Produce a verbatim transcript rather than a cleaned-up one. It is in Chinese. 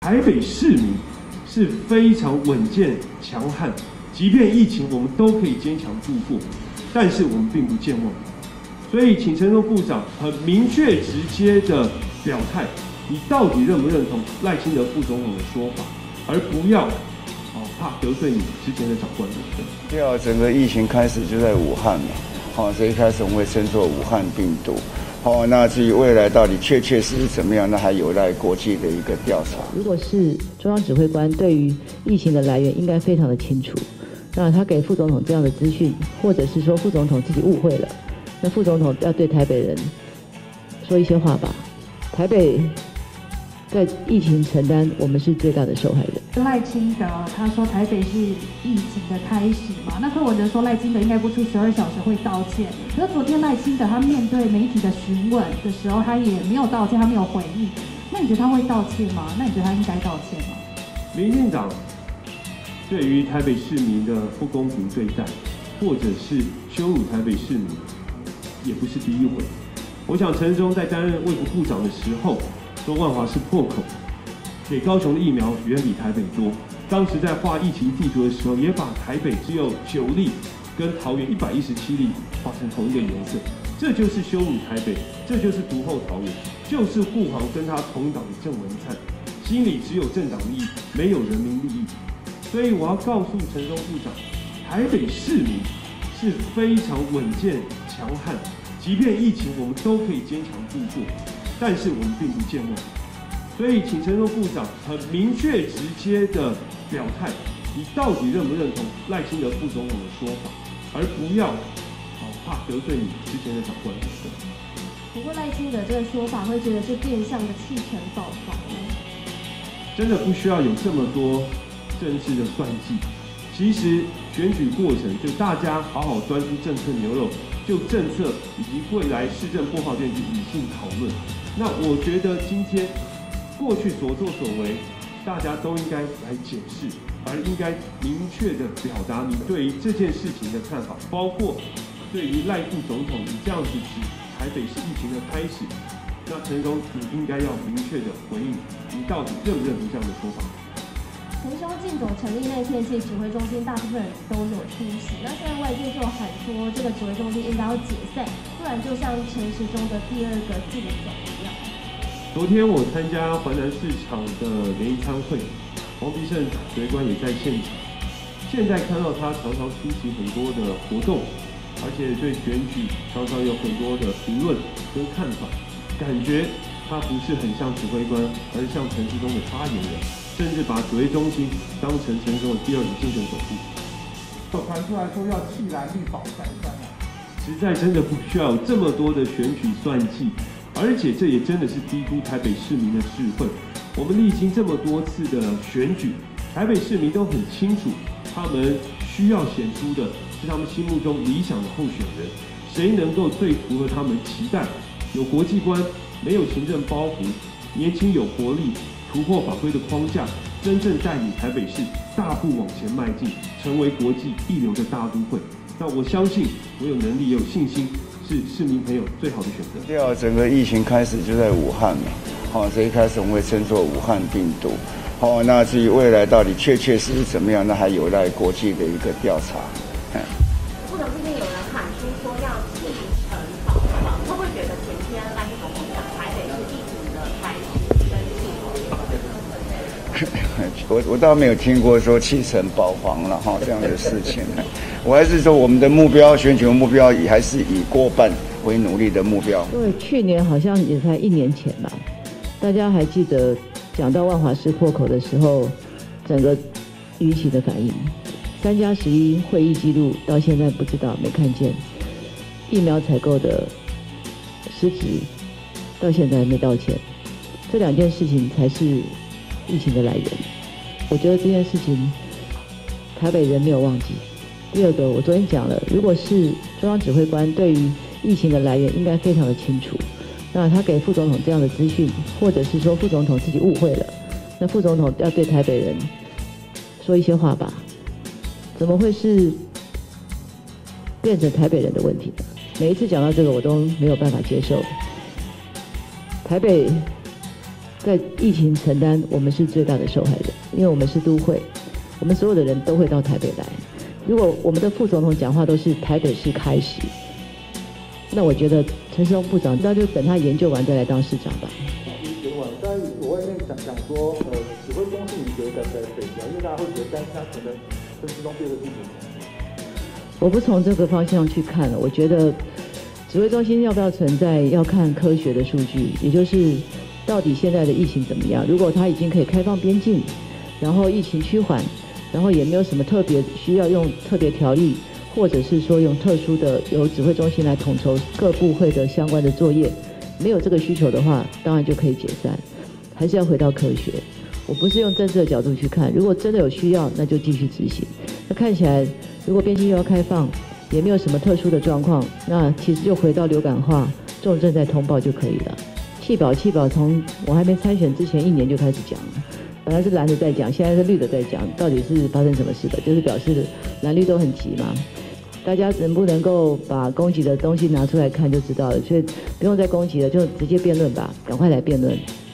台北市民是非常稳健强悍，即便疫情我们都可以坚强度过，但是我们并不健忘。所以请陈时中部长很明确直接的表态，你到底认不认同赖清德副总统的说法，而不要哦怕得罪你之前的长官。 对啊，整个疫情开始就在武汉嘛，好、哦，所以一开始我们会称作武汉病毒。好、哦，那至于未来到底确确实实怎么样，那还有待国际的一个调查。 如果是中央指挥官对于疫情的来源应该非常的清楚，那他给副总统这样的资讯，或者是说副总统自己误会了，那副总统要对台北人说一些话吧。台北在疫情承担，我们是最大的受害人。 赖清德他说台北是疫情的开始嘛，那柯文哲说赖清德应该不出十二小时会道歉。可是昨天赖清德他面对媒体的询问的时候，他也没有道歉，他没有回应。那你觉得他会道歉吗？那你觉得他应该道歉吗？ 民进党对于台北市民的不公平对待，或者是羞辱台北市民，也不是第一回。我想陈时中在担任卫福部长的时候，说万华是破口，给高雄的疫苗远比台北多。当时在画疫情地图的时候，也把台北只有九例跟桃园一百一十七例画成同一个颜色，这就是羞辱台北，这就是独后桃园，就是护航跟他同党的郑文灿，心里只有政党利益，没有人民利益。所以我要告诉陈时中部长，台北市民是非常稳健强悍，即便疫情我们都可以坚强度过，但是我们并不健忘。所以请陈时中部长很明确直接的表态，你到底认不认同赖清德副总统的说法，而不要哦怕得罪你之前的长官。 不过赖清德这个说法会觉得是变相的弃城保防吗？ 真的不需要有这么多政治的算计。其实选举过程就大家好好专注政策牛肉，就政策以及未来市政拨划卷去理性讨论。那我觉得今天过去所作所为，大家都应该来检视，而应该明确的表达你对于这件事情的看法，包括对于赖副总统你这样子指台北市疫情的开始，那陈时中你应该要明确的回应，你到底认不认同这样的说法？ 陈兄进总成立那天，其实指挥中心大部分人都有出席。那现在外界就喊说，这个指挥中心应该要解散，不然就像陈时中的第二个进总一样。 昨天我参加环南市场的联谊餐会，王必胜指挥官也在现场。现在看到他常常出席很多的活动，而且对选举常常有很多的评论跟看法，感觉他不是很像指挥官，而是像陈时中的发言人，甚至把指挥中心当成陈时中的第二个竞选总部。 有传出来说要弃蓝绿保三三啊， 实在真的不需要有这么多的选举算计。而且这也真的是低估台北市民的智慧。我们历经这么多次的选举，台北市民都很清楚，他们需要选出的是他们心目中理想的候选人，谁能够最符合他们期待，有国际观，没有行政包袱，年轻有活力，突破法规的框架，真正带领台北市大步往前迈进，成为国际一流的大都会。那我相信，我有能力，也有信心，是市民朋友最好的选择。 对啊，整个疫情开始就在武汉嘛，好、哦，所以一开始我们会称作武汉病毒。好、哦，那至于未来到底确确实实怎么样，那还有待国际的一个调查。嗯。 不能今天有人喊出说要弃城保防，会不会觉得前天赖副总统讲台北是疫情的开始跟弃我我倒没有听过说弃城保防了哈这样的事情，我还是说我们的目标选举目标以还是以过半为努力的目标。 因为去年好像也才一年前吧，大家还记得讲到万华市破口的时候，整个舆情的反应，三加十一会议记录到现在不知道没看见，疫苗采购的失职到现在还没道歉，这两件事情才是疫情的来源。我觉得这件事情台北人没有忘记。第二个，我昨天讲了，如果是中央指挥官对于疫情的来源应该非常的清楚，那他给副总统这样的资讯，或者是说副总统自己误会了，那副总统要对台北人说一些话吧。怎么会是变成台北人的问题呢？每一次讲到这个，我都没有办法接受。台北在疫情承担，我们是最大的受害人，因为我们是都会，我们所有的人都会到台北来。如果我们的副总统讲话都是台北市开始，那我觉得陈时中部长那就等他研究完再来当市长吧。 在我外面讲讲说，呃，指挥中心你觉得在北调，因为大家会觉得担心他可能陈时中变成地主。 我不从这个方向去看了，我觉得指挥中心要不要存在，要看科学的数据，也就是到底现在的疫情怎么样。如果他已经可以开放边境，然后疫情趋缓，然后也没有什么特别需要用特别条例，或者是说用特殊的由指挥中心来统筹各部会的相关的作业，没有这个需求的话，当然就可以解散。还是要回到科学，我不是用政治的角度去看。如果真的有需要，那就继续执行。那看起来，如果边境又要开放，也没有什么特殊的状况，那其实就回到流感化，重症再通报就可以了。弃保弃保，从我还没参选之前一年就开始讲了，本来是蓝的在讲，现在是绿的在讲，到底是发生什么事了？就是表示蓝绿都很急嘛。大家能不能够把攻击的东西拿出来看就知道了，所以不用再攻击了，就直接辩论吧，赶快来辩论。